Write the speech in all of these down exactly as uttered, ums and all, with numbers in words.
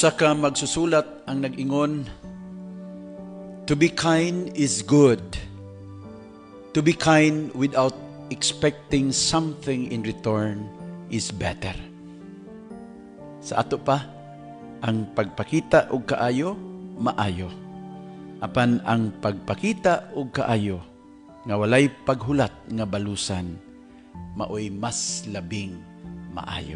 Usa ka magsusulat ang nag-ingon, to be kind is good. To be kind without expecting something in return is better. Sa ato pa, ang pagpakita og kaayo, maayo. Apan ang pagpakita og kaayo, nga walay paghulat nga balusan, maoy mas labing maayo.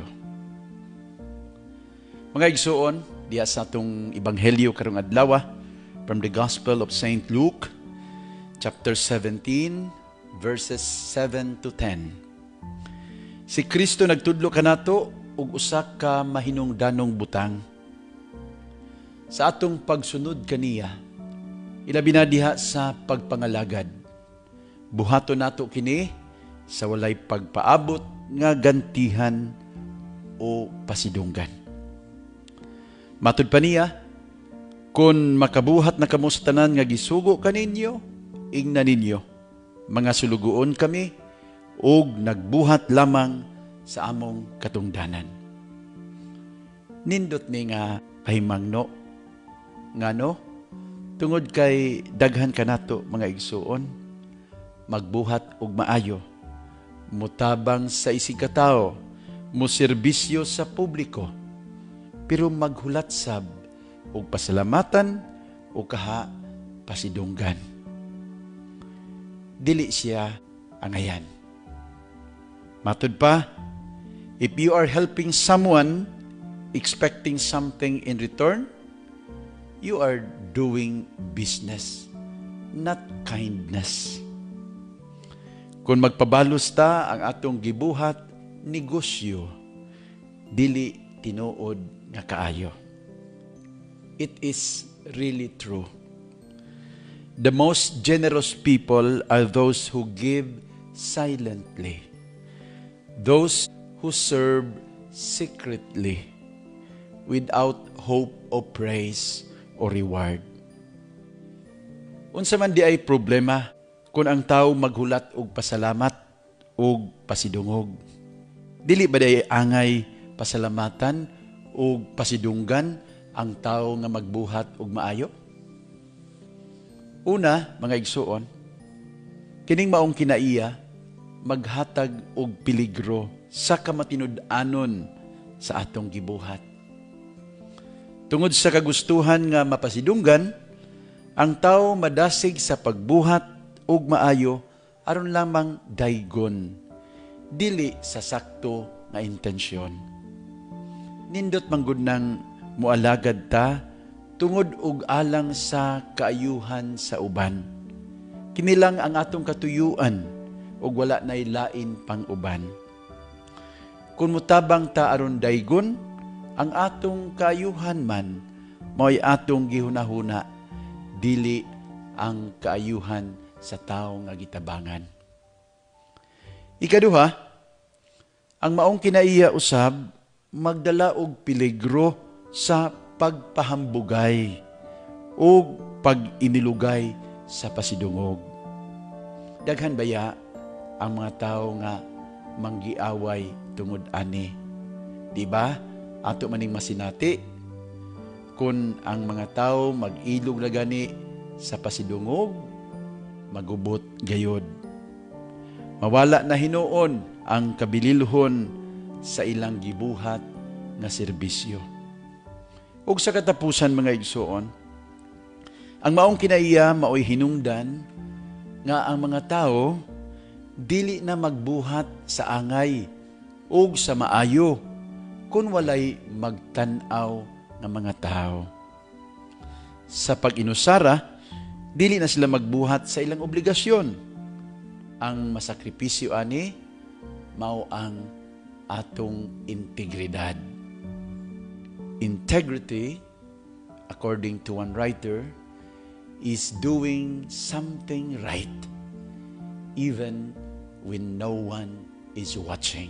Mga igsuon, diya sa atong Ebanghelyo karong adlaw from the Gospel of Saint Luke, chapter seventeen, verses seven to ten. Si Kristo nagtudlo kanato og usa ka mahinungdanong butang. Sa atong pagsunod kaniya, ilabi na diha sa pagpangalagad. Buhato nato kini sa walay pagpaabot nga gantihan o pasidunggan. Matud pa niya, kung makabuhat na kamo sa tanan nga gisugo kaninyo, ingna ninyo, mga sulugoon kami, ug nagbuhat lamang sa among katungdanan. Nindot ni nga pahimangno, nga no, tungod kay daghan kanato mga igsuon, magbuhat og maayo, mutabang sa isig katao, muserbisyo sa publiko, pero maghulat sab og pasalamatan o kaha pasidunggan. Dili siya angayan. Matud pa, if you are helping someone expecting something in return, you are doing business, not kindness. Kung magpabalos ta ang atong gibuhat, negosyo, dili tinuod nga kaayo. It is really true. The most generous people are those who give silently, those who serve secretly, without hope of praise or reward. Unsa man di ay problema kung ang tao maghulat og pasalamat og pasidungog. Dili ba di angay pasalamatan ug pasidunggan ang tao nga magbuhat og maayo? Una, mga igsuon, kining maong kinaiya maghatag og peligro sa kamatinud-anon sa atong gibuhat. Tungod sa kagustuhan nga mapasidunggan, ang tao madasig sa pagbuhat og maayo aron lamang daygon, dili sa sakto nga intensyon. Nindot manggod nang mualagad ta tungod og alang sa kaayuhan sa uban. Kini lang ang atong katuyuan ug wala nay lain pang uban. Kung mutabang ta aron daygon, ang atong kaayuhan man mao'y atong gihunahuna, dili ang kaayuhan sa tawo nga gitabangan. Ikaduha, ang maong kinaiya usab magdala og peligro sa pagpahambugay o pag-inilugay sa pasidungog. Daghan baya ang mga tao nga manggiaway tungod ani. Di ba? Ato maning masinati kung ang mga tao mag-ilog na gani sa pasidungog, magubot gayod. Mawala na hinuon ang kabililhon sa ilang gibuhat nga serbisyo. Ug sa katapusan mga igsuon, ang maong kinaiya mao'y hinungdan nga ang mga tao dili na magbuhat sa angay ug sa maayo kung walay magtan-aw nga mga tao. Sa pag-inusara, dili na sila magbuhat sa ilang obligasyon. Ang masakripisyo ani mao ang atong integridad. Integrity, according to one writer, is doing something right even when no one is watching.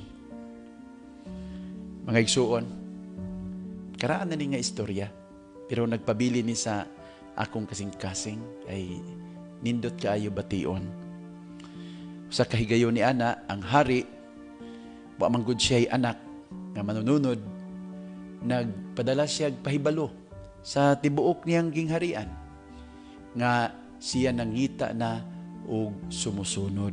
Mga igsuon, karaan na ni nga istorya, pero nagpabili ni sa akong kasing-kasing ay nindot kaayo bation. Sa kahigayon ni ana, ang hari wa manggod siya anak nga manununod, nag nagpadala siya pahibalo sa tibuok niyang gingharian nga siya nangita na og sumusunod.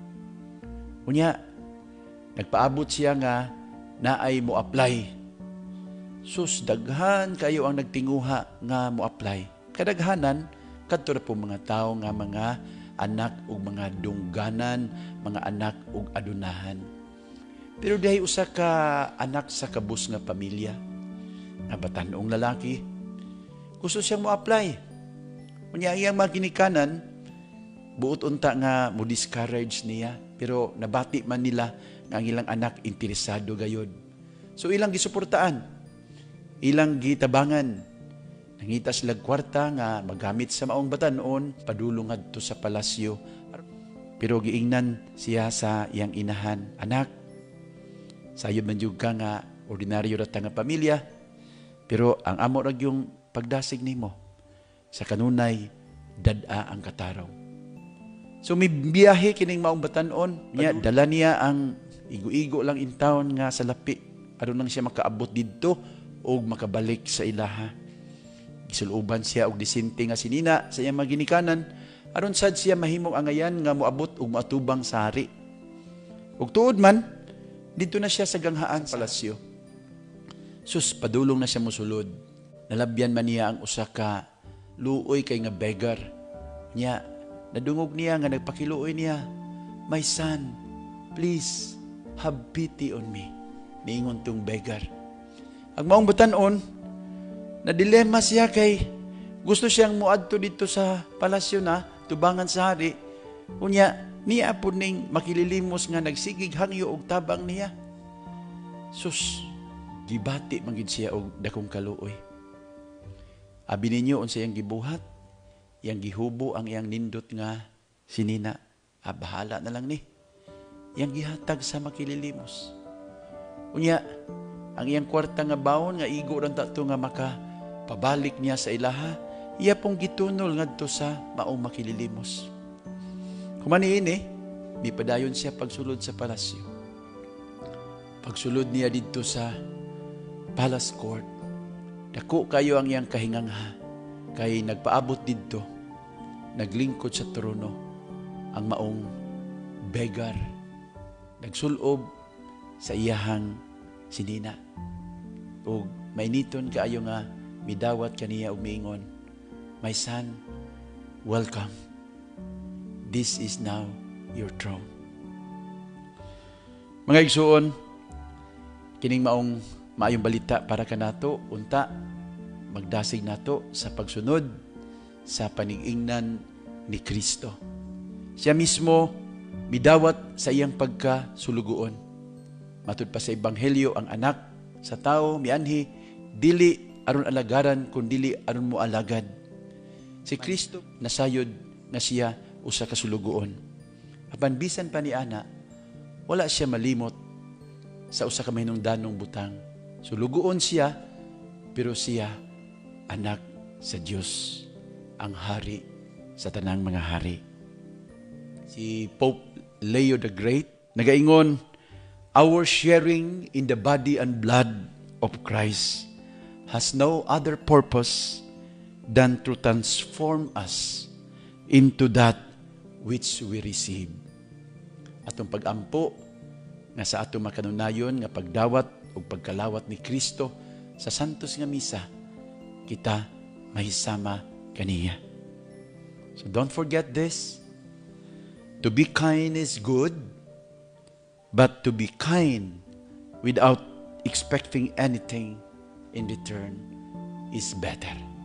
Unya, nagpaabot siya nga naay mo apply. Sus, daghan kayo ang nagtinguha nga mo apply. Kadaghanan, kadto na po mga tao nga mga anak ug mga dungganan, mga anak ug adunahan. Pero dahil usa ka anak sa kabus nga pamilya, nga batanong lalaki, gusto siyang mo apply. Unya iyang mga ginikanan, buot unta nga mo discourage niya, pero nabati man nila nga ang ilang anak interesado gayod. So ilang gisuportaan, ilang gitabangan, nangita sila kwarta nga magamit sa maong batanon, padulong adto sa palasyo. Pero giingnan siya sa iyang inahan, anak, sayod man jud ka nga ordinaryo ra ta nga pamilya, pero ang amo ra yung pagdasig nimo sa kanunay dad-a ang katarong. So may biyahe kining maong batanon, niya dala niya ang igo-igo lang in town nga sa lapi aron lang siya makaabot didto o makabalik sa ilaha. Gisuluban siya og disinte nga sinina sa iyang mga ginikanan aron sad siya mahimong angayan nga moabot og matubang sa hari. Ug tuod man dito na siya sa ganghaan sa palasyo. Sus, padulong na siya mosulod. Nalabyan man niya ang usa ka luoy kay nga beggar. Nya, nadungog niya nga nagpakiluoy niya, "My son, please have pity on me." Niingon tong beggar. Ang maong batanon, na dilema siya kay gusto siyang muadto dito sa palasyo na tubangan sa hari. Unya, niya po ning makililimos nga nagsigig hangyo og tabang niya. Sus, gibati man gid siya og dakong kaluoy. Abi ninyo unsa iyang gibuhat, iyang gihubo ang iyang nindot nga sinina. Ah, bahala na lang ni. Iyang gihatag sa makililimos. Unya, ang iyang kwarta nga bawon nga igo ran tato nga maka pabalik niya sa ilaha, iya pong gitunol ngadto sa maong makililimos. Kumani ini, mi padayon siya pagsulod sa palasyo. Pagsulod niya dito sa palace court, dako kayo ang iyang kahingangha, kay nagpaabot dito, naglingkod sa trono, ang maong beggar, nagsulob sa iyahang sinina. O mainiton kaayo nga, midawat kaniya og miingon, "My son, welcome. This is now your throne." Mga igsuon, kining maong maayong balita para kanato, unta magdasig nato sa pagsunod sa panig-ingnan ni Kristo. Siya mismo midawat sa iyang pagkasulugoon. Matud pa sa ebanghelyo, ang anak sa tao mianhi dili aron alagaran kun dili aron mo alagad. Si Kristo nasayod nga siya usa ka sulugoon. Apan bisan pa ni ana, wala siya malimot sa usa ka mahinungdanong butang. Sulugoon siya, pero siya anak sa Dios, ang hari sa tanang mga hari. Si Pope Leo the Great nagaingon, "Our sharing in the body and blood of Christ has no other purpose than to transform us into that which we receive." Atong pag-ampo nga sa atong makanunayon nga pagdawat o pagkalawat ni Kristo sa santos nga misa, kita mahisama kaniya. So don't forget this. To be kind is good, but to be kind without expecting anything in return is better.